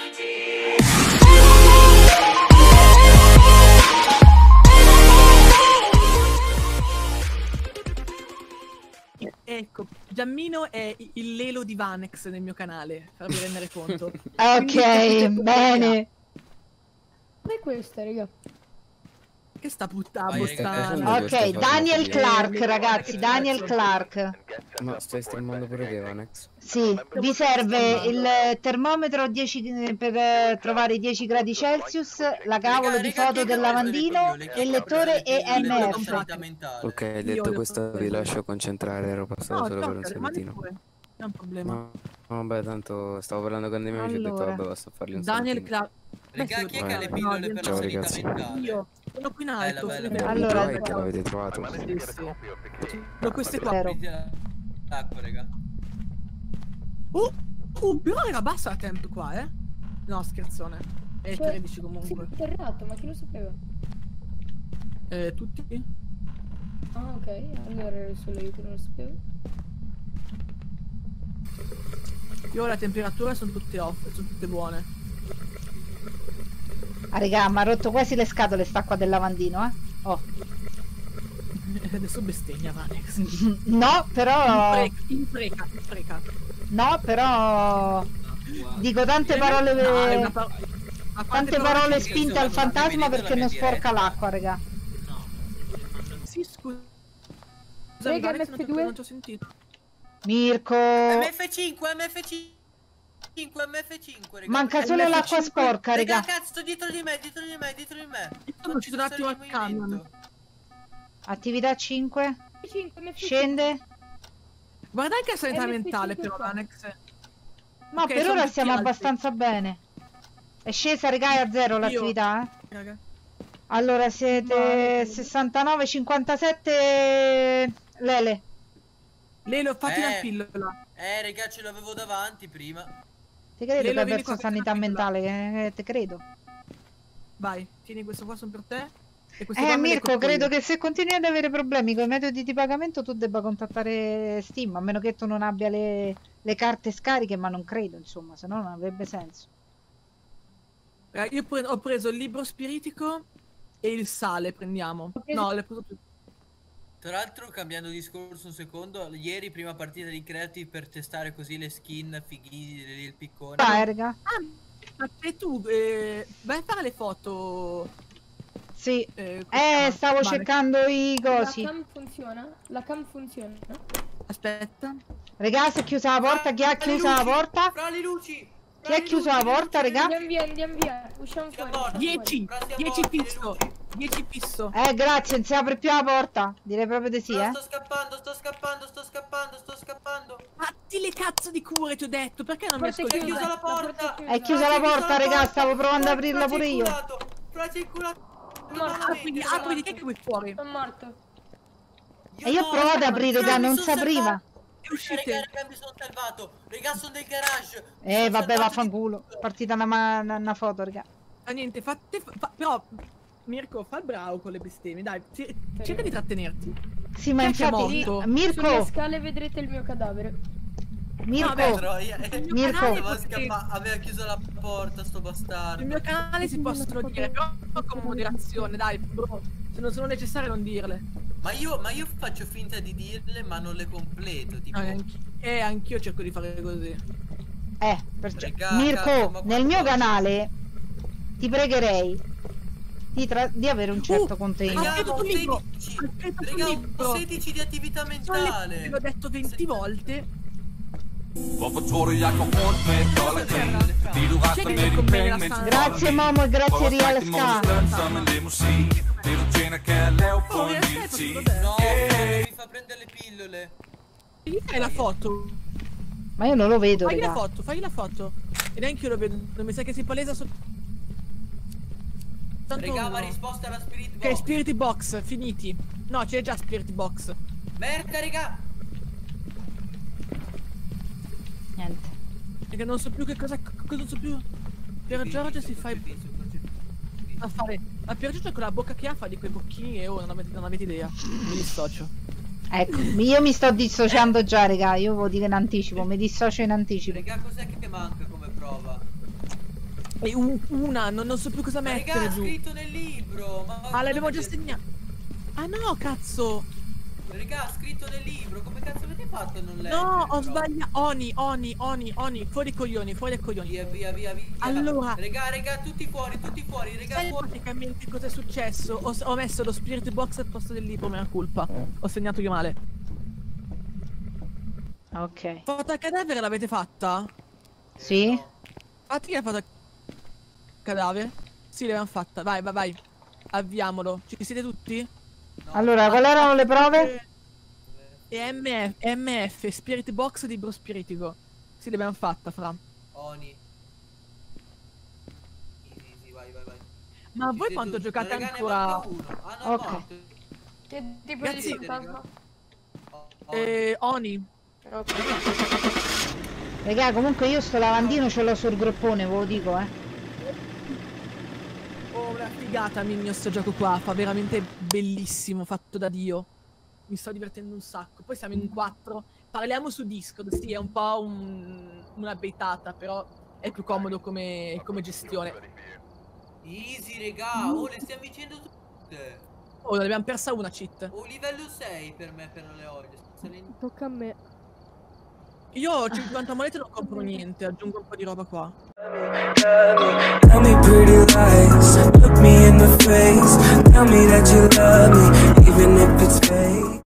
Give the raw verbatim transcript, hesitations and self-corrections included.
Ecco, Giammino è il Lelo di Vanex nel mio canale, farvi rendere conto. Ok, bene. Ma è questa, raga? Che sta puttana Vai, bottana. Ok, Daniel Clark, ragazzi, Daniel Clark. Ma stai streamando pure te, Vanex? Sì, vi serve il termometro dieci per eh, trovare i dieci gradi Celsius, la cavolo di foto del lavandino e il lettore E M F. Ok, detto questo vi lascio concentrare, ero passato No, solo per un toccale, mandi salutino. pure. Non è un problema. No, vabbè, tanto stavo parlando con dei miei amici e ho detto Allora. vabbè, basta fargli un Daniel salutino. Clark. Raga, chi è che ha le No, pillole per la ciao, sanità ragazzi. mentale? Io sono qui in alto. Bella, sono bella. qui- Allora, Allora, l'avete trovato? Sì, sì. Sono queste qua. Zero. L'acqua, raga. Uh, uh, però raga, basta il tempo qua, eh. No, scherzone. È Cioè, tredici Si comunque. è interrato, ma chi lo sapeva? Eh, tutti? Ah, ok, allora ero solo io che non lo sapevo. Io la temperatura sono tutte off, sono tutte buone. Ah, raga, mi ha rotto quasi le scatole sta qua del lavandino, eh. Oh. Adesso bestemmia Vanex. No, però... Impreca, impreca. No, però... Dico tante parole... No, è una par- ma quante Tante parole che spinte sono al fantasma vedendo perché la non mia sporca diretta? l'acqua, raga. Sì, scusa. Raga, Vanex, M F non ti- due? non ti ho sentito. Mirko... M F cinque, M F cinque, M F cinque, raga. Manca solo M F l'acqua cinque. sporca, Raga, raga. cazzo, dietro di me, dietro di me, dietro di me. Io sono uscito un attimo al camion. Attività cinque. cinque, M F cinque. Scende. Guarda anche la sanità M F mentale cinque però qua. Vanex. No, Ok, per sono ora tutti stiamo alti. abbastanza bene. È scesa, raga, è a zero Io. l'attività, eh. Raga. Allora siete Male. sessantanove, cinquantasette. Lele. Lelo, fatti Eh. la pillola. Eh, raga, ce l'avevo davanti prima. Ti credo Lele, che hai vieni perso qua, sanità fatti la mentale, che, che te credo. Vai, tieni questo qua sono per te. E queste Eh, qua me le Mirko, cocco credo io. che se continui ad avere problemi con i metodi di pagamento tu debba contattare Steam, a meno che tu non abbia le, le carte scariche, ma non credo, insomma, se no non avrebbe senso. Eh, io pre- ho preso il libro spiritico e il sale, prendiamo. Ho preso- No, l'ho preso tutto. Tra l'altro, cambiando discorso un secondo, ieri prima partita di Creative per testare così le skin fighi del piccone. Vai, raga. Ah, ma e tu, eh, vai a fare le foto. Sì. Eh, come si Eh, chiama? stavo Vabbè, cercando i La cosi. cam funziona? La cam funziona? Aspetta. Raga, si è chiusa la porta, chi ha Fra le chiuso la luci, porta? Fra le luci! Chi ha chiuso la porta, raga? Andiamo via, andiamo via. Usciamo fuori. Siamo morti. dieci, Fra siamo dieci morti, le fisso. luci. dieci fisso. Eh, grazie, non si apre più la porta. Direi proprio di sì, No, eh. sto scappando, sto scappando, sto scappando, sto scappando. Fatti le cazzo di cure, ti ho detto. Perché non mi Porta ascolti? È chiusa la La porta! porta È chiusa la porta, raga, stavo provando ad aprirla pure io. Fra circolato! Apri, apri, che è qui fuori? Sono morto. E io ho provato ad aprire, raga, non si apriva. E uscite. Raga, raga, mi sono salvato! Raga, sono del garage! Mi Eh, sono vabbè, salvato vaffanculo. di tutto. Partita una, ma- una, una foto, raga. Ah, niente, fate. Fa, però, Mirko, fa il bravo con le bestemmie. Dai, ci- cerca di trattenerti. Sì, ma Chi è che è infatti, morto? Sulle Mirko, scale vedrete il mio cadavere. Mirko, vabbè, Troia, eh, Mirko. aveva scappa- aveva chiuso la porta, sto bastardo. Sul mio canale si possono dire, però con moderazione, dai, bro. Se non sono necessarie non dirle. Ma io, ma io faccio finta di dirle, ma non le completo, tipo. No, anch- eh, anch'io cerco di fare così. eh, perciò. Raga, cazzo, Mirko, ma nel mio quando- canale ti pregherei di, tra- di avere un certo Uh, contegno. raga, Raga, ho un libro. sedici, Aspetta, un raga, ho libro. sedici di attività Ve mentale. l'ho detto venti volte. Hvorfor tror du, jeg går rundt med et dollarkrig? Fordi du C'è retter che med mi din conviene penge, la mens stanza. Grazie Momo e grazie For at Real trække din måneds Ska. løn som en limousin. Det du tjener kan jeg lave på Oh, en Real lille Ska, time. cos'è? No, mi fa prendere le pillole. Gli fai la foto. Ma io non lo vedo, Fai la raga. foto, fai la foto. E neanche io lo vedo. Non mi sa che si palesa sotto. Tanto Raga, uno. ma risposta alla spirit box. Ok, Spirit Box, finiti. No, c'è già Spirit Box. Merda, raga. Niente. Perché non so più che cosa. cosa non so più. Per Giorgio si fa. A fare. Ma per Giorgio con la bocca che ha fa di quei bocchini e oh, non avete, non avete idea. Mi dissocio. Ecco, io mi sto dissociando già, raga. Io ve lo dico in anticipo, mi dissocio in anticipo. Raga, cos'è che manca come prova? E un, una, non, non so più cosa Ma mettere raga, ha giù. scritto nel libro. Ma Ah, l'abbiamo già segnato. Ah no, cazzo. Raga, ha scritto nel libro. Come cazzo avete fatto a non leggere? No, ho però? sbagliato. Oni, Oni, Oni, Oni. Fuori coglioni, fuori dai coglioni. Via, via, via, via. Allora. Raga, raga, tutti fuori, tutti fuori, raga, Sai fuori. praticamente cosa è successo? Ho, ho messo lo spirit box al posto del libro, mea colpa. Ho segnato io male. Ok. Foto al cadavere l'avete fatta? Sì? No. Fatti la foto al cadavere? Sì, l'abbiamo fatta. Vai, vai, vai. Avviamolo. Ci siete tutti? No. Allora, quali erano le prove? E M F, M F, spirit box, libro spiritico. Sì, l'abbiamo fatta, fra. Oni. Easy, easy, vai, vai, vai. Ma Ci voi siete quanto tutti. giocate Raga, ne ancora? manca uno. Ah, no, Ok. è morto. Che tipo Ragazzi, di fantasma? Oh, Oni. Eh, Oni. Ok. Raga, comunque io sto lavandino ce l'ho sul groppone, ve lo dico, eh. Oh, una figata, Migno, sto gioco qua. Fa veramente bellissimo, fatto da Dio. Mi sto divertendo un sacco. Poi siamo in quattro. Parliamo su Discord, sì, è un po' un, una beitata, però è più comodo come, come gestione. Easy, raga. Oh, le stiamo vincendo tutte. Oh, ne abbiamo persa una cheat. Oh, livello sei per me, per le olio. Salen- Tocca a me. Io ho cinquanta monete e non compro niente, aggiungo un po' di roba qua. Tell me pretty lies, look me in the face, tell me that you love me, even if it's fake.